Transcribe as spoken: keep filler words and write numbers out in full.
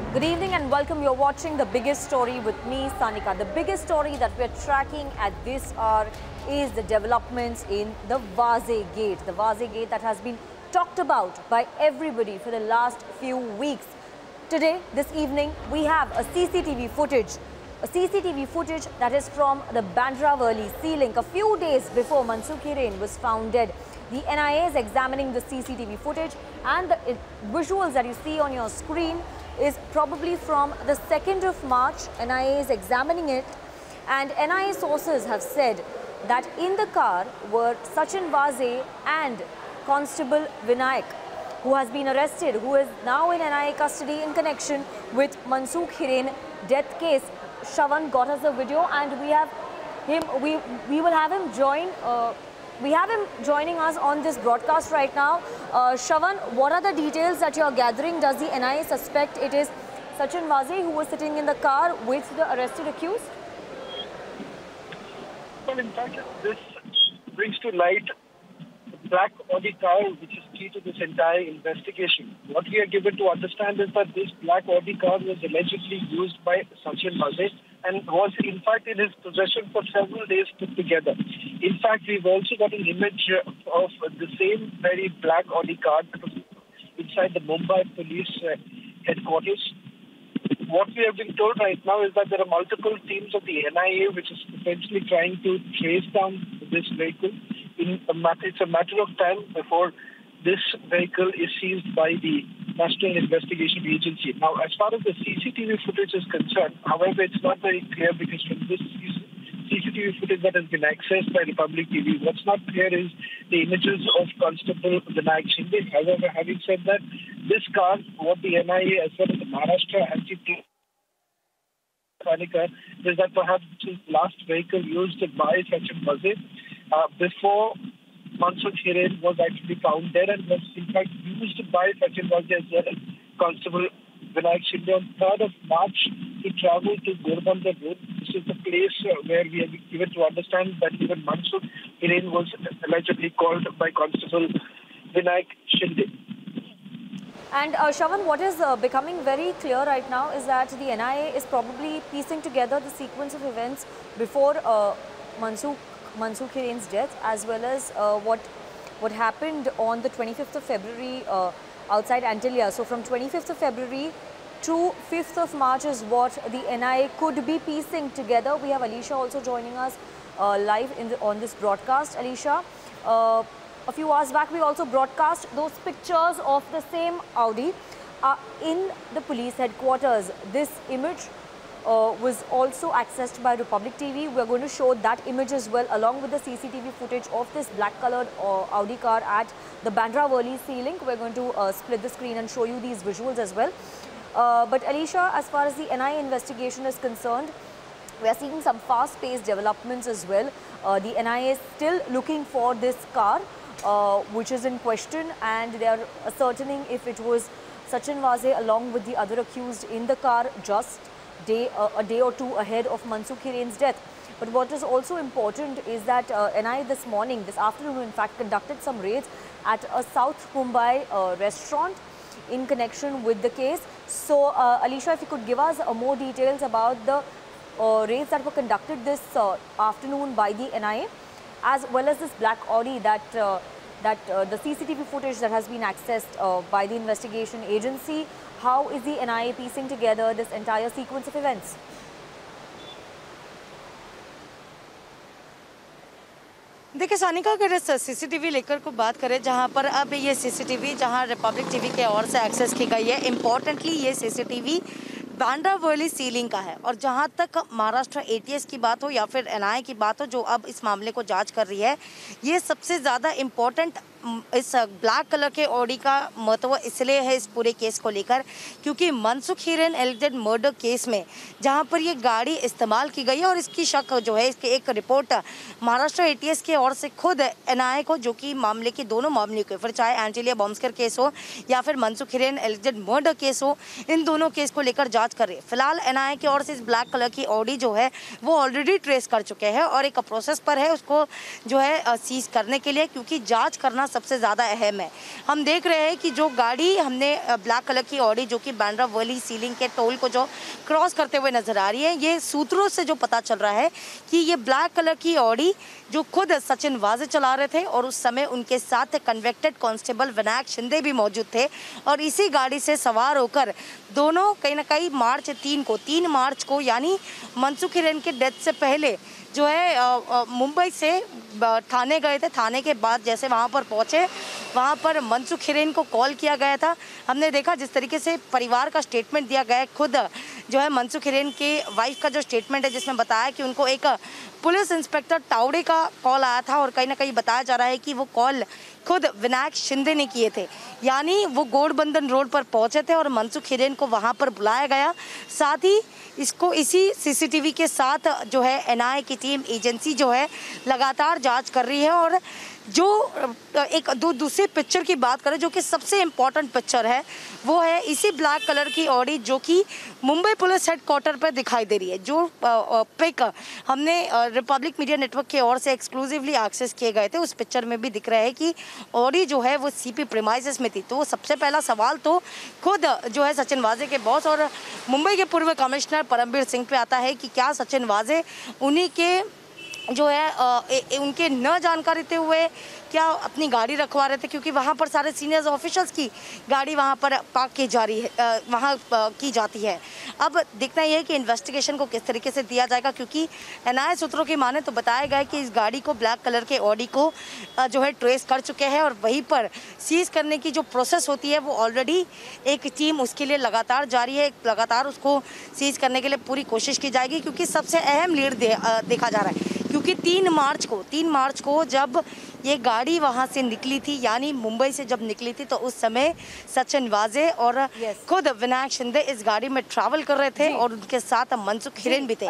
Good evening and welcome. You're watching The Biggest Story with me, Sanika. The biggest story that we're tracking at this hour is the developments in the Waze Gate. The Waze Gate that has been talked about by everybody for the last few weeks. Today, this evening, we have a C C T V footage. A C C T V footage that is from the Bandra Worli Sea Link. A few days before Mansukh Hiren was found dead, the N I A is examining the C C T V footage, and the visuals that you see on your screen is probably from the second of March. N I A is examining it, and N I A sources have said that in the car were Sachin Waze and Constable Vinayak, who has been arrested, who is now in N I A custody in connection with Mansukh Hiren death case. Shravan got us a video, and we have him. We we will have him join. Uh, we have him joining us on this broadcast right now. Uh, Shravan, what are the details that you are gathering? Does the N I A suspect it is Sachin Waze who was sitting in the car with the arrested accused? Well, in fact, this brings to light the black Audi car, which is key to this entire investigation. What we are given to understand is that this black Audi car was allegedly used by Sachin Waze and was in fact in his possession for several days put together. In fact, we've also got an image of the same very black Audi car that was inside the Mumbai police uh, headquarters. What we have been told right now is that there are multiple teams of the N I A which is essentially trying to trace down this vehicle. In a matter, it's a matter of time before this vehicle is seized by the National Investigation Agency. Now, as far as the C C T V footage is concerned, however, it's not very clear because from this C C T V footage that has been accessed by Republic T V, what's not clear is the images of Constable Vinayak Shinde. However, having said that, this car, what the N I A as well as the Maharashtra Anti-Traffic is that perhaps this last vehicle used by Sachin Waze uh, before Mansukh Hiren was actually found dead and was in fact used by Sachin Waze as well as Constable Vinayak Shinde on third of March to travel to Ghorbandar Road. This is the place uh, where we have been given to understand that even Mansukh Hiren was allegedly called by Constable Vinayak Shinde. And uh, Shravan, what is uh, becoming very clear right now is that the N I A is probably piecing together the sequence of events before uh, Mansukh Mansukh Hiren's death, as well as uh, what what happened on the twenty-fifth of February uh, outside Antalya. So from twenty-fifth of February to fifth of March is what the N I A could be piecing together. We have Alicia also joining us uh, live in the, on this broadcast. Alicia, uh, a few hours back we also broadcast those pictures of the same Audi uh, in the police headquarters. This image Uh, was also accessed by Republic T V. We're going to show that image as well, along with the C C T V footage of this black coloured uh, Audi car at the Bandra Worli Sea Link. We're going to uh, split the screen and show you these visuals as well. Uh, but Alicia, as far as the N I A investigation is concerned, we are seeing some fast-paced developments as well. Uh, the N I A is still looking for this car, uh, which is in question, and they are ascertaining if it was Sachin Waze along with the other accused in the car just Day, uh, a day or two ahead of Mansukh Hiren's death. But what is also important is that uh, N I A this morning, this afternoon in fact, conducted some raids at a South Mumbai uh, restaurant in connection with the case. So uh, Alicia, if you could give us uh, more details about the uh, raids that were conducted this uh, afternoon by the N I A, as well as this black Audi that uh, that uh, the C C T V footage that has been accessed uh, by the investigation agency. How is the N I A piecing together this entire sequence of events? देखिए सानिका, अगर इस CCTV लेकर को बात करें, जहां पर अब ये सीसीटीवी जहां रिपब्लिक टीवी के ओर से एक्सेस की गई है, इम्पोर्टेंटली ये CCTV Bandra Worli sea link का है। और जहां तक महाराष्ट्र एटीएस की बात हो या फिर एनआईए की बात हो, जो अब इस मामले को जांच कर रही है, ये सबसे ज़्यादा इम्पोर्टेंट इस ब्लैक कलर के ऑडी का महत्व इसलिए है इस पूरे केस को लेकर, क्योंकि Mansukh Hiren alleged murder case में जहां पर ये गाड़ी इस्तेमाल की गई है और इसकी शक जो है, इसकी एक रिपोर्ट महाराष्ट्र एटीएस के ओर से खुद एनआईए को, जो कि मामले के दोनों मामले को, फिर चाहे एंजेलिया बॉम्स्कर केस हो या फिर Mansukh Hiren alleged murder case हो, इन दोनों केस को लेकर जाँच कर रही है। फिलहाल एनआईए की ओर से इस ब्लैक कलर की ऑडी जो है वो ऑलरेडी ट्रेस कर चुके हैं और एक प्रोसेस पर है उसको जो है सीज करने के लिए, क्योंकि जाँच करना सबसे ज़्यादा अहम है। हम देख रहे हैं कि जो गाड़ी हमने ब्लैक कलर की ऑडी जो कि बांद्रा वर्ली सीलिंग के टोल को जो क्रॉस करते हुए नजर आ रही है, ये सूत्रों से जो पता चल रहा है कि ये ब्लैक कलर की ऑडी जो खुद सचिन वाजे चला रहे थे और उस समय उनके साथ कन्विक्टेड कांस्टेबल विनायक शिंदे भी मौजूद थे और इसी गाड़ी से सवार होकर दोनों कहीं ना कहीं मार्च तीन को तीन मार्च को यानी मनसुख हिरेन के डेथ से पहले जो है मुंबई से थाने गए थे। थाने के बाद जैसे वहाँ पर पहुँचे, वहाँ पर मनसुख हिरेन को कॉल किया गया था। हमने देखा जिस तरीके से परिवार का स्टेटमेंट दिया गया है, खुद जो है मनसुख हिरेन के वाइफ का जो स्टेटमेंट है जिसमें बताया कि उनको एक पुलिस इंस्पेक्टर टावड़े का कॉल आया था और कहीं ना कहीं बताया जा रहा है कि वो कॉल खुद विनायक शिंदे ने किए थे। यानी वो गोडबंदन रोड पर पहुंचे थे और मनसुख हिरेन को वहां पर बुलाया गया। साथ ही इसको इसी सीसीटीवी के साथ जो है एनआईए की टीम एजेंसी जो है लगातार जांच कर रही है। और जो एक दो दूसरी पिक्चर की बात करें जो कि सबसे इम्पॉर्टेंट पिक्चर है, वो है इसी ब्लैक कलर की ऑडी जो कि मुंबई पुलिस हेडक्वार्टर पर दिखाई दे रही है। जो पिक हमने रिपब्लिक मीडिया नेटवर्क की ओर से एक्सक्लूसिवली एक्सेस किए गए थे, उस पिक्चर में भी दिख रहा है कि ऑडी जो है वो सीपी प्रीमाइसेस में थी। तो सबसे पहला सवाल तो खुद जो है सचिन वाजे के बॉस और मुंबई के पूर्व कमिश्नर परमबीर सिंह पे आता है कि क्या सचिन वाजे उन्हीं के जो है आ, ए, ए, उनके न जानकारी थे हुए क्या अपनी गाड़ी रखवा रहे थे, क्योंकि वहाँ पर सारे सीनियर ऑफिशियल्स की गाड़ी वहाँ पर पार्क की जा रही है, वहाँ की जाती है। अब देखना यह है कि इन्वेस्टिगेशन को किस तरीके से दिया जाएगा, क्योंकि एनआईए सूत्रों की माने तो बताया गया है कि इस गाड़ी को ब्लैक कलर के ऑडी को जो है ट्रेस कर चुके हैं और वहीं पर सीज करने की जो प्रोसेस होती है वो ऑलरेडी एक टीम उसके लिए लगातार जारी है। लगातार उसको सीज करने के लिए पूरी कोशिश की जाएगी, क्योंकि सबसे अहम लीड दे, देखा जा रहा है। क्योंकि तीन मार्च को तीन मार्च को जब ये गाड़ी वहाँ से निकली थी, यानी मुंबई से जब निकली थी, तो उस समय सचिन वाजे और खुद विनायक शिंदे इस गाड़ी में ट्रैवल कर रहे थे और उनके साथ मनसुख हिरेन भी थे।